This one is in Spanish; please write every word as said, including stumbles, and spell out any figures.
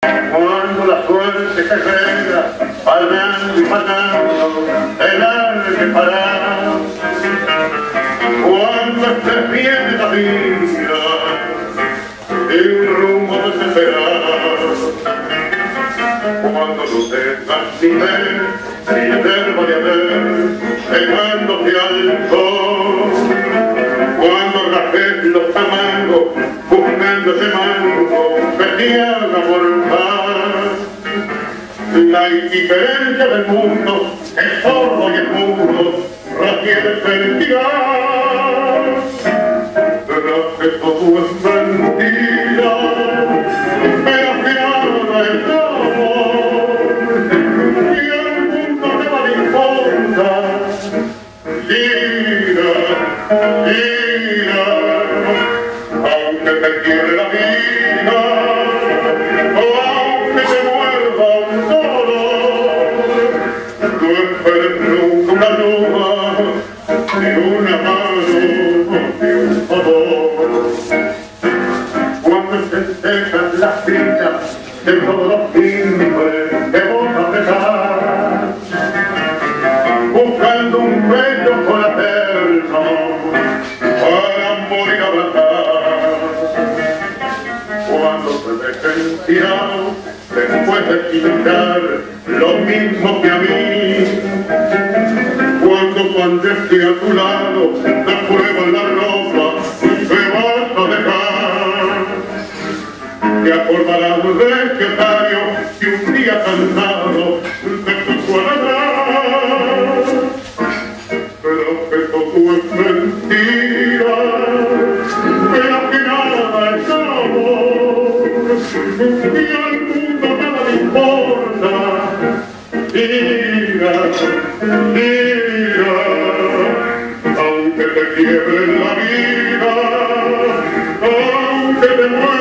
Cuando la suerte se venga, palmeando y pasando, el arque parar. Cuando estés bien la vida, y un rumbo desesperado. Cuando no tengas ni ver, ni verbo ni haber, dejándote al sol. Cuando rajes los tamangos, buscando ese mango que te haga mortal. La indiferencia del mundo es sordo y es mudo, requiere felicidad. Verás que todo es mentira, pero que nada es amor, y el mundo nada le importa. Gira, gira, aunque te quiebre la vida, o aunque te muerda un dolor, no esperes nunca una luna, ni una mano, ni un favor. Cuando se secan las fichas de todos los timbres que vos apretar, buscando un bello fraterno para morir abrazar. Cuando te dejen tirado, después de pintar lo mismo que a mí. Cuando tu andes esté a tu lado, te prueban la ropa y te vas a dejar. Te acordarás de este otario que un día cansado te puso a ladrar. Pero que todo es mentira, pero que nada es amor, y al mundo nada le importa. Mira, mira, aunque te quiebre la vida, aunque te muera